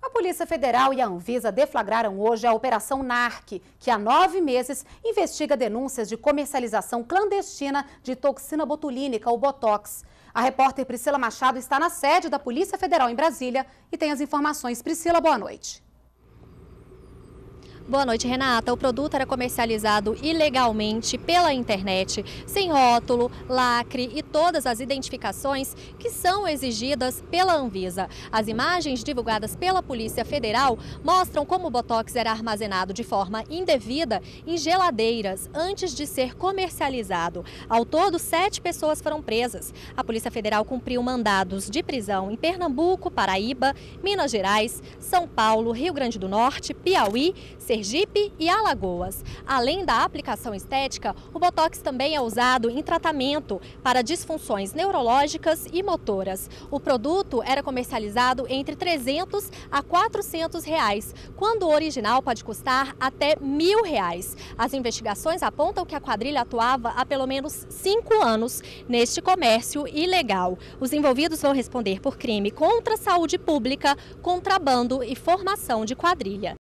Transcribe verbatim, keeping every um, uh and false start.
A Polícia Federal e a Anvisa deflagraram hoje a Operação NARC, que há nove meses investiga denúncias de comercialização clandestina de toxina botulínica, ou Botox. A repórter Priscila Machado está na sede da Polícia Federal em Brasília e tem as informações. Priscila, boa noite. Boa noite, Renata. O produto era comercializado ilegalmente pela internet, sem rótulo, lacre e todas as identificações que são exigidas pela Anvisa. As imagens divulgadas pela Polícia Federal mostram como o Botox era armazenado de forma indevida em geladeiras antes de ser comercializado. Ao todo, sete pessoas foram presas. A Polícia Federal cumpriu mandados de prisão em Pernambuco, Paraíba, Minas Gerais, São Paulo, Rio Grande do Norte, Piauí, Sergipe e Alagoas. Além da aplicação estética, o Botox também é usado em tratamento para disfunções neurológicas e motoras. O produto era comercializado entre trezentos a quatrocentos reais, quando o original pode custar até mil reais. As investigações apontam que a quadrilha atuava há pelo menos cinco anos neste comércio ilegal. Os envolvidos vão responder por crime contra a saúde pública, contrabando e formação de quadrilha.